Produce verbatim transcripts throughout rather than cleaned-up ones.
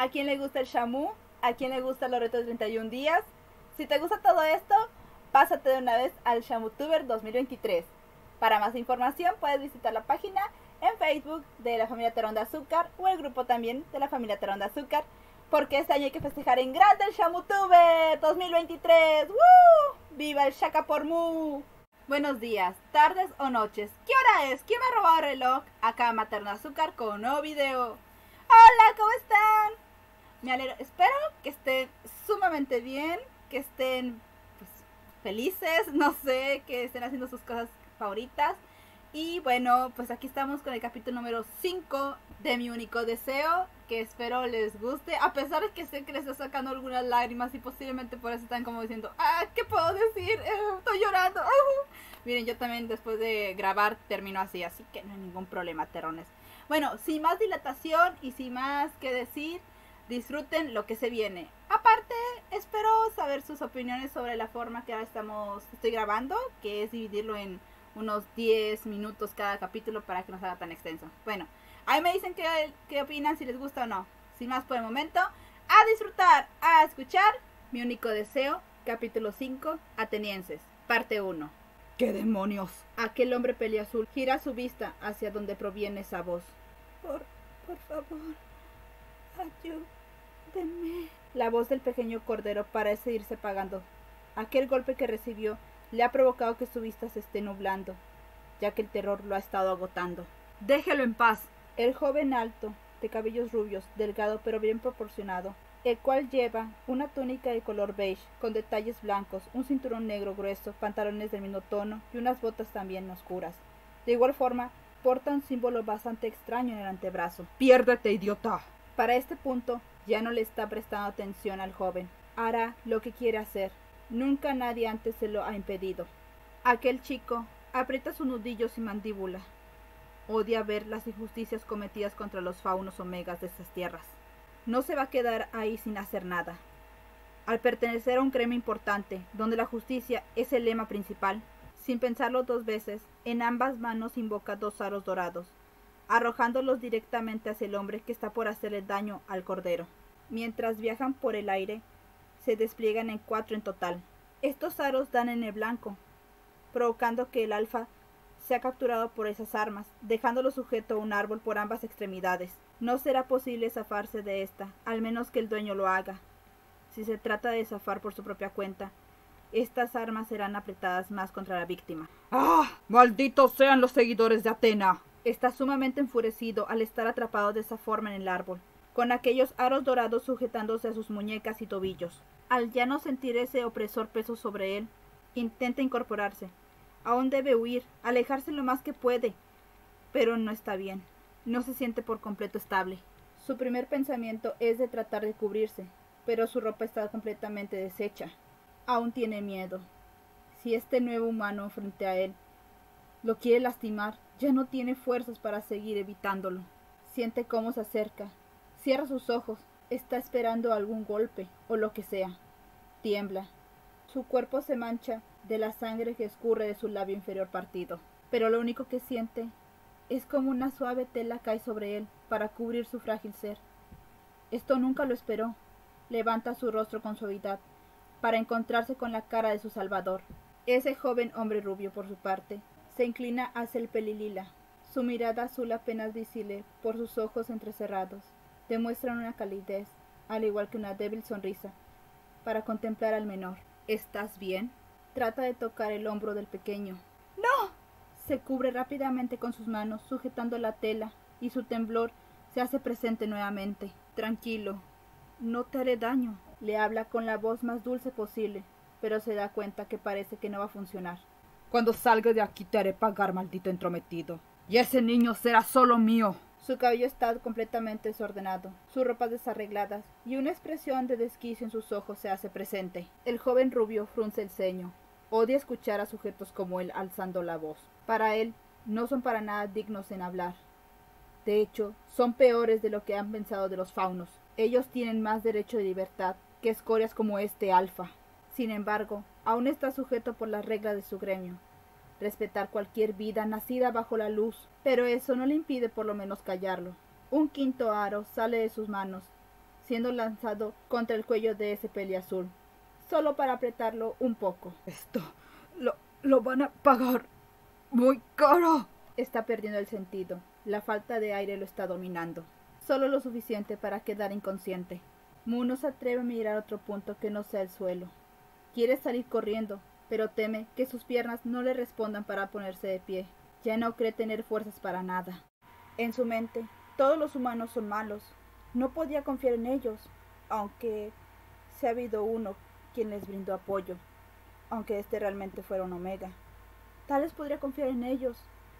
¿A quién le gusta el Shamu? ¿A quién le gustan los retos de treinta y un días? Si te gusta todo esto, pásate de una vez al ShamuTuber dos mil veintitrés. Para más información puedes visitar la página en Facebook de la familia Terón de Azúcar o el grupo también de la familia Terón de Azúcar, porque este año hay que festejar en grande el ShamuTuber dos mil veintitrés. ¡Woo! ¡Viva el Shaka por Mu! Buenos días, tardes o noches. ¿Qué hora es? ¿Quién me ha robado el reloj? Acá Materno Azúcar con un nuevo video. Hola, ¿cómo están? Me alegro, espero que estén sumamente bien, que estén pues, felices, no sé, que estén haciendo sus cosas favoritas. Y bueno, pues aquí estamos con el capítulo número cinco de Mi Único Deseo, que espero les guste, a pesar de que sé que les está sacando algunas lágrimas y posiblemente por eso están como diciendo, ah, ¿qué puedo decir? Eh, estoy llorando. Uh. Miren, yo también después de grabar termino así, así que no hay ningún problema, terrones. Bueno, sin más dilatación y sin más que decir, disfruten lo que se viene. Aparte, espero saber sus opiniones sobre la forma que ahora estamos, estoy grabando, que es dividirlo en unos diez minutos cada capítulo para que no sea tan extenso. Bueno, ahí me dicen qué, qué opinan, si les gusta o no. Sin más por el momento, a disfrutar, a escuchar Mi Único Deseo, capítulo cinco, Atenienses, parte uno. ¡Qué demonios! Aquel hombre peliazul gira su vista hacia donde proviene esa voz. Por, por favor, ayúdenme. La voz del pequeño cordero parece irse apagando. Aquel golpe que recibió le ha provocado que su vista se esté nublando, ya que el terror lo ha estado agotando. ¡Déjelo en paz! El joven alto, de cabellos rubios, delgado pero bien proporcionado, el cual lleva una túnica de color beige, con detalles blancos, un cinturón negro grueso, pantalones del mismo tono y unas botas también oscuras. De igual forma, porta un símbolo bastante extraño en el antebrazo. ¡Piérdete, idiota! Para este punto, ya no le está prestando atención al joven. Hará lo que quiere hacer. Nunca nadie antes se lo ha impedido. Aquel chico aprieta sus nudillos y mandíbula. Odia ver las injusticias cometidas contra los faunos omegas de estas tierras. No se va a quedar ahí sin hacer nada. Al pertenecer a un gremio importante, donde la justicia es el lema principal, sin pensarlo dos veces, en ambas manos invoca dos aros dorados, arrojándolos directamente hacia el hombre que está por hacerle daño al cordero. Mientras viajan por el aire, se despliegan en cuatro en total. Estos aros dan en el blanco, provocando que el alfa sea capturado por esas armas, dejándolo sujeto a un árbol por ambas extremidades. No será posible zafarse de esta, al menos que el dueño lo haga. Si se trata de zafar por su propia cuenta, estas armas serán apretadas más contra la víctima. ¡Ah! ¡Malditos sean los seguidores de Atena! Está sumamente enfurecido al estar atrapado de esa forma en el árbol, con aquellos aros dorados sujetándose a sus muñecas y tobillos. Al ya no sentir ese opresor peso sobre él, intenta incorporarse. Aún debe huir, alejarse lo más que puede, pero no está bien. No se siente por completo estable. Su primer pensamiento es de tratar de cubrirse, pero su ropa está completamente deshecha. Aún tiene miedo. Si este nuevo humano frente a él lo quiere lastimar, ya no tiene fuerzas para seguir evitándolo. Siente cómo se acerca. Cierra sus ojos. Está esperando algún golpe o lo que sea. Tiembla. Su cuerpo se mancha de la sangre que escurre de su labio inferior partido. Pero lo único que siente es como una suave tela cae sobre él para cubrir su frágil ser. Esto nunca lo esperó. Levanta su rostro con suavidad para encontrarse con la cara de su salvador. Ese joven hombre rubio, por su parte, se inclina hacia el pelilila. Su mirada azul apenas visible por sus ojos entrecerrados demuestra una calidez, al igual que una débil sonrisa, para contemplar al menor. ¿Estás bien? Trata de tocar el hombro del pequeño. ¡No! Se cubre rápidamente con sus manos, sujetando la tela, y su temblor se hace presente nuevamente. Tranquilo, no te haré daño. Le habla con la voz más dulce posible, pero se da cuenta que parece que no va a funcionar. Cuando salga de aquí te haré pagar, maldito entrometido. Y ese niño será solo mío. Su cabello está completamente desordenado, sus ropas desarregladas, y una expresión de desquicio en sus ojos se hace presente. El joven rubio frunce el ceño. Odia escuchar a sujetos como él alzando la voz. Para él, no son para nada dignos en hablar. De hecho, son peores de lo que han pensado de los faunos. Ellos tienen más derecho de libertad que escorias como este alfa. Sin embargo, aún está sujeto por las reglas de su gremio. Respetar cualquier vida nacida bajo la luz, pero eso no le impide por lo menos callarlo. Un quinto aro sale de sus manos, siendo lanzado contra el cuello de ese peliazul, solo para apretarlo un poco. Esto lo, lo van a pagar muy caro. Está perdiendo el sentido. La falta de aire lo está dominando. Solo lo suficiente para quedar inconsciente. Mu no se atreve a mirar a otro punto que no sea el suelo. Quiere salir corriendo, pero teme que sus piernas no le respondan para ponerse de pie. Ya no cree tener fuerzas para nada. En su mente, todos los humanos son malos. No podía confiar en ellos, aunque se ha habido uno quien les brindó apoyo, aunque este realmente fuera un Omega. Tal vez podría confiar en ellos,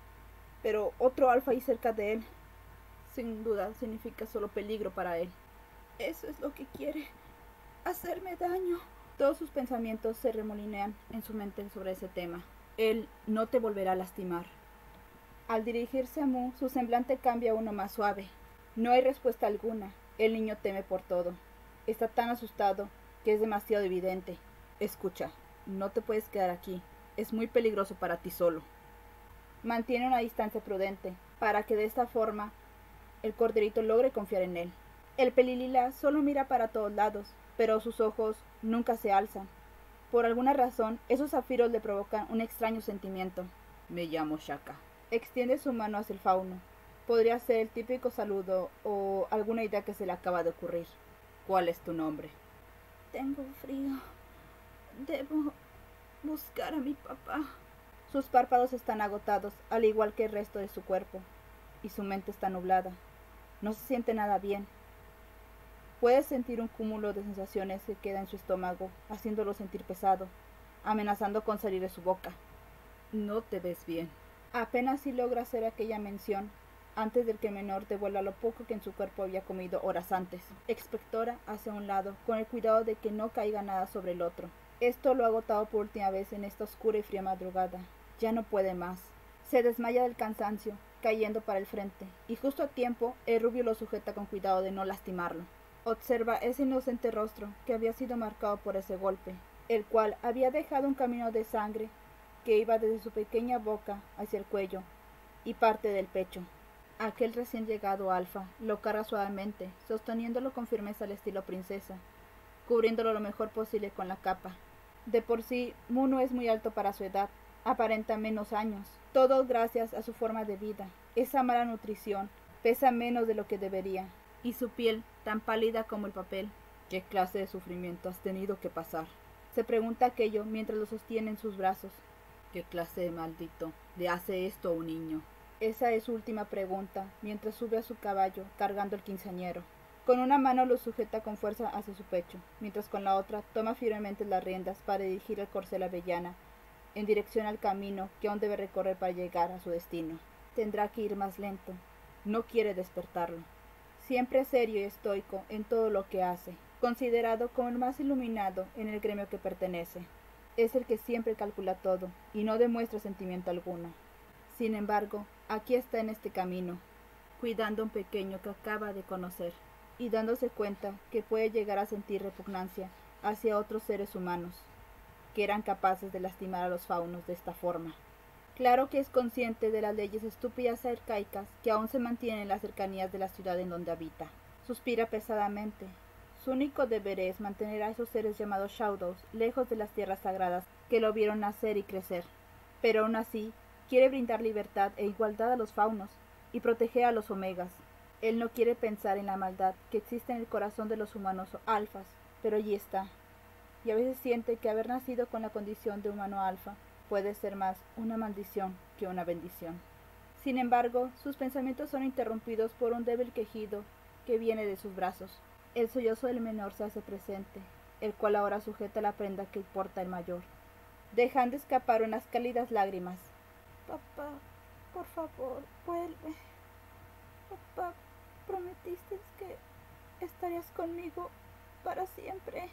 pero otro alfa ahí cerca de él, sin duda significa solo peligro para él. Eso es lo que quiere, hacerme daño. Todos sus pensamientos se remolinean en su mente sobre ese tema. Él no te volverá a lastimar. Al dirigirse a Mu, su semblante cambia a uno más suave. No hay respuesta alguna. El niño teme por todo. Está tan asustado que es demasiado evidente. Escucha, no te puedes quedar aquí. Es muy peligroso para ti solo. Mantiene una distancia prudente, para que de esta forma el corderito logre confiar en él. El pelilila solo mira para todos lados, pero sus ojos nunca se alzan. Por alguna razón, esos zafiros le provocan un extraño sentimiento. Me llamo Shaka. Extiende su mano hacia el fauno. Podría ser el típico saludo o alguna idea que se le acaba de ocurrir. ¿Cuál es tu nombre? Tengo frío. Debo buscar a mi papá. Sus párpados están agotados, al igual que el resto de su cuerpo, y su mente está nublada. No se siente nada bien. Puede sentir un cúmulo de sensaciones que queda en su estómago, haciéndolo sentir pesado, amenazando con salir de su boca. No te ves bien. Apenas si logra hacer aquella mención, antes del que menor devuelva lo poco que en su cuerpo había comido horas antes. Expectora hacia un lado, con el cuidado de que no caiga nada sobre el otro. Esto lo ha agotado por última vez en esta oscura y fría madrugada. Ya no puede más. Se desmaya del cansancio, cayendo para el frente, y justo a tiempo el rubio lo sujeta con cuidado de no lastimarlo. Observa ese inocente rostro que había sido marcado por ese golpe, el cual había dejado un camino de sangre que iba desde su pequeña boca hacia el cuello y parte del pecho. Aquel recién llegado alfa lo carga suavemente, sosteniéndolo con firmeza al estilo princesa, cubriéndolo lo mejor posible con la capa. De por sí, Mu no es muy alto para su edad, aparenta menos años, todo gracias a su forma de vida. Esa mala nutrición pesa menos de lo que debería, y su piel, tan pálida como el papel. ¿Qué clase de sufrimiento has tenido que pasar? Se pregunta aquello mientras lo sostiene en sus brazos. ¿Qué clase de maldito le hace esto a un niño? Esa es su última pregunta, mientras sube a su caballo, cargando el quinceañero. Con una mano lo sujeta con fuerza hacia su pecho, mientras con la otra toma firmemente las riendas para dirigir el corcel avellana en dirección al camino que aún debe recorrer para llegar a su destino. Tendrá que ir más lento. No quiere despertarlo. Siempre serio y estoico en todo lo que hace, considerado como el más iluminado en el gremio que pertenece. Es el que siempre calcula todo y no demuestra sentimiento alguno. Sin embargo, aquí está en este camino, cuidando a un pequeño que acaba de conocer y dándose cuenta que puede llegar a sentir repugnancia hacia otros seres humanos, que eran capaces de lastimar a los faunos de esta forma. Claro que es consciente de las leyes estúpidas y arcaicas que aún se mantienen en las cercanías de la ciudad en donde habita. Suspira pesadamente. Su único deber es mantener a esos seres llamados Shadows lejos de las tierras sagradas que lo vieron nacer y crecer. Pero aún así, quiere brindar libertad e igualdad a los faunos y proteger a los omegas. Él no quiere pensar en la maldad que existe en el corazón de los humanos alfas, pero allí está. Y a veces siente que haber nacido con la condición de humano alfa puede ser más una maldición que una bendición. Sin embargo, sus pensamientos son interrumpidos por un débil quejido que viene de sus brazos. El sollozo del menor se hace presente, el cual ahora sujeta la prenda que porta el mayor, dejando escapar unas cálidas lágrimas. Papá, por favor, vuelve. Papá, prometiste que estarías conmigo para siempre.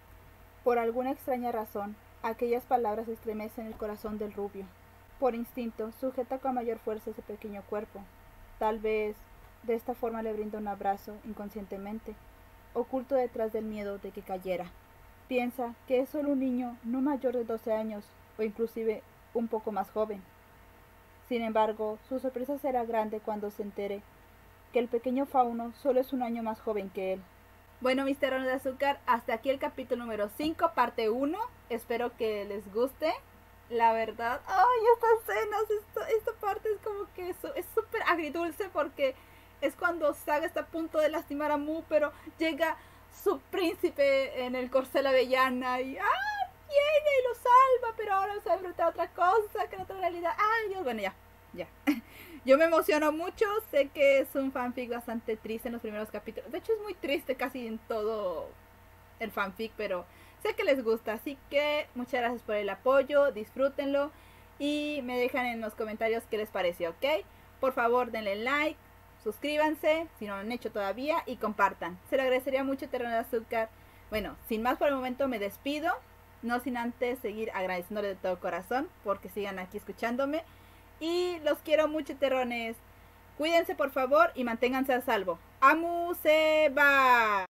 Por alguna extraña razón, aquellas palabras estremecen el corazón del rubio. Por instinto, sujeta con mayor fuerza ese pequeño cuerpo. Tal vez de esta forma le brinda un abrazo inconscientemente, oculto detrás del miedo de que cayera. Piensa que es solo un niño no mayor de doce años, o inclusive un poco más joven. Sin embargo, su sorpresa será grande cuando se entere que el pequeño fauno solo es un año más joven que él. Bueno, mis terrones de azúcar, hasta aquí el capítulo número cinco, parte uno. Espero que les guste. La verdad, ay, estas escenas, esta, esta parte es como que eso, es súper agridulce porque es cuando Saga está a punto de lastimar a Mu, pero llega su príncipe en el corcel avellana y ¡ah! Llega y lo salva, pero ahora se va a enfrentar a otra cosa, que en otra realidad. ¡Ay, Dios! Bueno, ya, ya. Yo me emociono mucho, sé que es un fanfic bastante triste en los primeros capítulos. De hecho es muy triste casi en todo el fanfic, pero sé que les gusta. Así que muchas gracias por el apoyo, disfrútenlo y me dejan en los comentarios qué les pareció, ¿ok? Por favor denle like, suscríbanse si no lo han hecho todavía y compartan. Se lo agradecería mucho, Terrón de Azúcar. Bueno, sin más por el momento me despido, no sin antes seguir agradeciéndole de todo corazón porque sigan aquí escuchándome. Y los quiero mucho, terrones. Cuídense por favor y manténganse a salvo. ¡Amu se va!